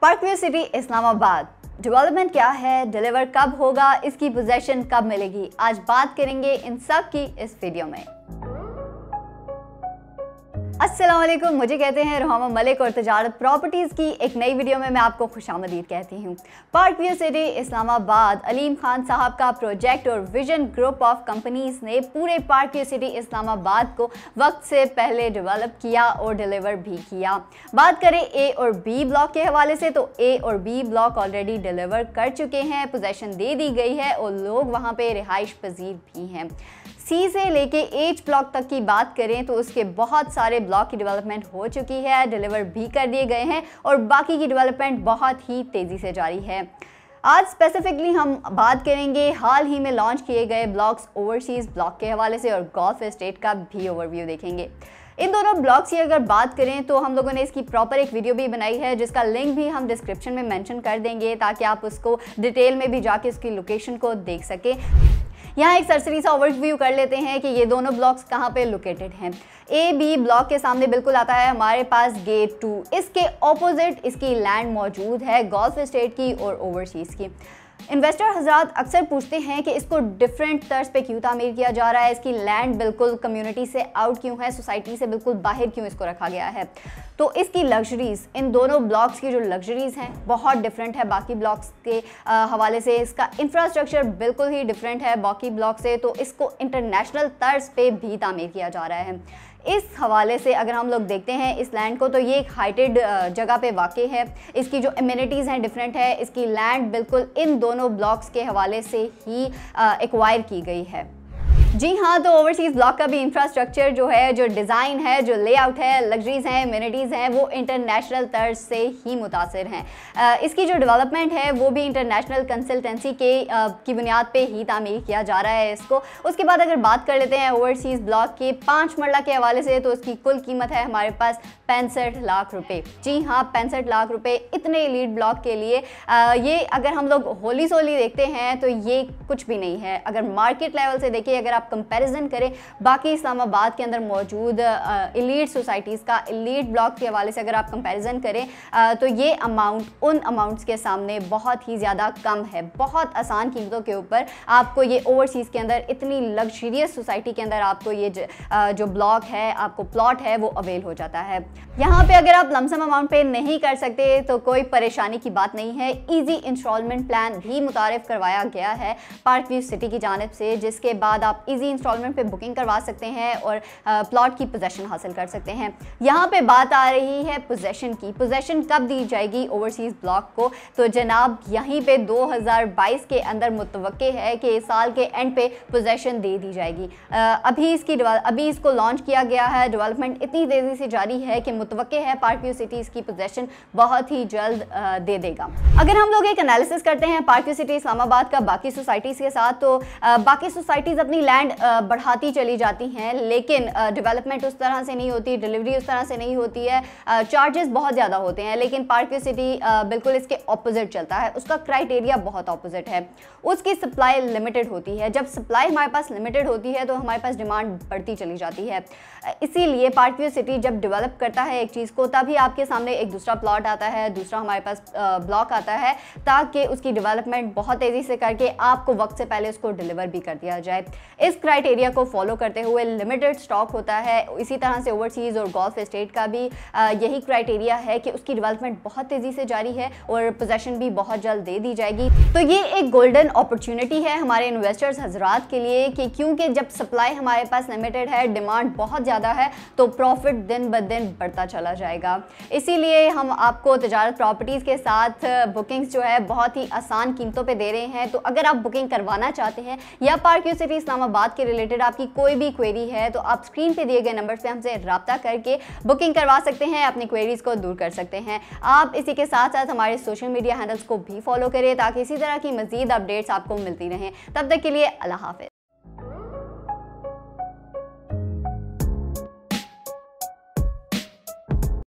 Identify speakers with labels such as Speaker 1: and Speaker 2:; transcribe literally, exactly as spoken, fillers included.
Speaker 1: Park view city Islamabad development क्या है, deliver कब होगा, इसकी पोजीशन कब मिलेगी, आज बात करेंगे इन सब की इस वीडियो में। अस्सलाम वालेकुम, मुझे कहते हैं रुहामा मलिक और तजारत प्रॉपर्टीज़ की एक नई वीडियो में मैं आपको खुशामदीद कहती हूँ। Park view city Islamabad Aleem Khan साहब का प्रोजेक्ट और विजन ग्रुप ऑफ कंपनीज ने पूरे पार्क व्यू सिटी इस्लामाबाद को वक्त से पहले डेवलप किया और डिलीवर भी किया। बात करें ए और बी ब्लॉक के हवाले से तो ए और बी ब्लॉक ऑलरेडी डिलीवर कर चुके हैं, पोजेसन दे दी गई है और लोग वहाँ पे रिहाइश पजीर भी हैं। सी से लेके एच ब्लॉक तक की बात करें तो उसके बहुत सारे ब्लॉक की डेवलपमेंट हो चुकी है, डिलीवर भी कर दिए गए हैं और बाकी की डेवलपमेंट बहुत ही तेज़ी से जारी है। आज स्पेसिफिकली हम बात करेंगे हाल ही में लॉन्च किए गए ब्लॉक्स ओवरसीज़ ब्लॉक के हवाले से और गोल्फ एस्टेट का भी ओवरव्यू देखेंगे। इन दोनों ब्लॉग्स की अगर बात करें तो हम लोगों ने इसकी प्रॉपर एक वीडियो भी बनाई है जिसका लिंक भी हम डिस्क्रिप्शन में मेंशन कर देंगे ताकि आप उसको डिटेल में भी जाके उसकी लोकेशन को देख सकें। यहाँ एक सरसरी सा ओवरव्यू कर लेते हैं कि ये दोनों ब्लॉक्स कहाँ पे लोकेटेड हैं। ए बी ब्लॉक के सामने बिल्कुल आता है हमारे पास गेट टू, इसके ऑपोजिट इसकी लैंड मौजूद है गोल्फ एस्टेट की और ओवरसीज़ की। इन्वेस्टर हजरात अक्सर पूछते हैं कि इसको डिफरेंट तर्ज पे क्यों तामीर किया जा रहा है, इसकी लैंड बिल्कुल कम्युनिटी से आउट क्यों है, सोसाइटी से बिल्कुल बाहर क्यों इसको रखा गया है। तो इसकी लग्जरीज़, इन दोनों ब्लॉक्स की जो लग्जरीज़ हैं बहुत डिफरेंट है बाकी ब्लॉक्स के आ, हवाले से। इसका इंफ्रास्ट्रक्चर बिल्कुल ही डिफरेंट है बाकी ब्लॉक से, तो इसको इंटरनेशनल तर्ज पे भी तामीर किया जा रहा है। इस हवाले से अगर हम लोग देखते हैं इस लैंड को तो ये एक हाइटेड जगह पे वाक़ई है, इसकी जो एमिनिटीज़ हैं डिफरेंट है, इसकी लैंड बिल्कुल इन दोनों ब्लॉक्स के हवाले से ही एक्वायर की गई है। जी हाँ, तो ओवरसीज़ ब्लॉक का भी इंफ्रास्ट्रक्चर जो है, जो डिज़ाइन है, जो लेआउट है, लग्जरीज़ हैं, एमिनिटीज़ हैं, वो इंटरनेशनल तर्ज से ही मुतासिर हैं। इसकी जो डेवलपमेंट है वो भी इंटरनेशनल कंसल्टेंसी के आ, की बुनियाद पे ही तामीर किया जा रहा है इसको। उसके बाद अगर बात कर लेते हैं ओवरसीज़ ब्लॉक के पाँच मरला के हवाले से तो उसकी कुल कीमत है हमारे पास पैंसठ लाख रुपए। जी हाँ, पैंसठ लाख रुपए इतने एलीट ब्लॉक के लिए आ, ये अगर हम लोग होली सोली देखते हैं तो ये कुछ भी नहीं है। अगर मार्केट लेवल से देखिए, अगर आप कंपैरिजन करें बाकी इस्लामाबाद के अंदर मौजूद एलीट सोसाइटीज़ का, एलीट ब्लॉक के हवाले से अगर आप कंपैरिजन करें आ, तो ये अमाउंट उन अमाउंट्स के सामने बहुत ही ज़्यादा कम है। बहुत आसान कीमतों के ऊपर आपको ये ओवरसीज़ के अंदर इतनी लग्जरियस सोसाइटी के अंदर आपको ये ज, आ, जो ब्लॉक है, आपको प्लॉट है वो अवेल हो जाता है। यहाँ पे अगर आप लमसम अमाउंट पे नहीं कर सकते तो कोई परेशानी की बात नहीं है। ईजी इंस्टॉलमेंट प्लान भी मुतारिफ करवाया गया है पार्क व्यू सिटी की जानिब से, जिसके बाद आप इजी इंस्टॉलमेंट पे बुकिंग करवा सकते हैं और प्लॉट की पोजेसन हासिल कर सकते हैं। यहाँ पे बात आ रही है पोजेसन की। पोजेसन कब दी जाएगी ओवरसीज़ ब्लॉक को, तो जनाब यहीं पे दो हज़ार बाईस के अंदर मुतवक्के है कि इस साल के एंड पे पोजेसन दे दी जाएगी। अभी इसकी अभी इसको लॉन्च किया गया है, डेवलपमेंट इतनी तेज़ी से जारी है कि मुतवक्के है पार्क व्यू सिटी इसकी पोजेसन बहुत ही जल्द दे देगा। अगर हम लोग एक एनालिसिस करते हैं पार्क व्यू सिटी इस्लामाबाद का बाकी सोसाइटीज़ के साथ, तो बाकी सोसाइटीज़ अपनी लैंड बढ़ाती चली जाती हैं लेकिन डेवलपमेंट उस तरह से नहीं होती, डिलीवरी उस तरह से नहीं होती है, चार्जेस बहुत ज़्यादा होते हैं। लेकिन पार्क व्यू सिटी बिल्कुल इसके ऑपोजिट चलता है, उसका क्राइटेरिया बहुत ऑपोजिट है। उसकी सप्लाई लिमिटेड होती है। जब सप्लाई हमारे पास लिमिटेड होती है तो हमारे पास डिमांड बढ़ती चली जाती है। इसीलिए पार्क व्यू सिटी जब डेवलप करता है एक चीज़ को, तभी आपके सामने एक दूसरा प्लॉट आता है, दूसरा हमारे पास ब्लॉक आता है, ताकि उसकी डेवलपमेंट बहुत तेज़ी से करके आपको वक्त से पहले उसको डिलीवर भी कर दिया जाए। इस क्राइटेरिया को फॉलो करते हुए लिमिटेड स्टॉक होता है। इसी तरह से ओवरसीज़ और गोल्फ एस्टेट का भी आ, यही क्राइटेरिया है कि उसकी डेवलपमेंट बहुत तेज़ी से जारी है और पोजेसन भी बहुत जल्द दे दी जाएगी। तो ये एक गोल्डन अपॉर्चुनिटी है हमारे इन्वेस्टर्स हजरात के लिए कि क्योंकि जब सप्लाई हमारे पास लिमिटेड है, डिमांड बहुत ज़्यादा है, तो प्रॉफिट दिन ब दिन बढ़ता चला जाएगा। इसीलिए हम आपको तजारत प्रॉपर्टीज़ के साथ बुकिंग्स जो है बहुत ही आसान कीमतों पर दे रहे हैं। तो अगर आप बुकिंग करवाना चाहते हैं या पार्क व्यू सिटी इस्लामाबाद के रिलेटेड आपकी कोई भी क्वेरी है तो आप स्क्रीन पे दिए गए नंबर पे हमसे रब्ता करके बुकिंग करवा सकते हैं, अपनी क्वेरीज को दूर कर सकते हैं। आप इसी के साथ साथ हमारे सोशल मीडिया हैंडल्स को भी फॉलो करें ताकि इसी तरह की मजीद अपडेट्स आपको मिलती रहें। तब तक के लिए अल्लाह हाफ़िज़।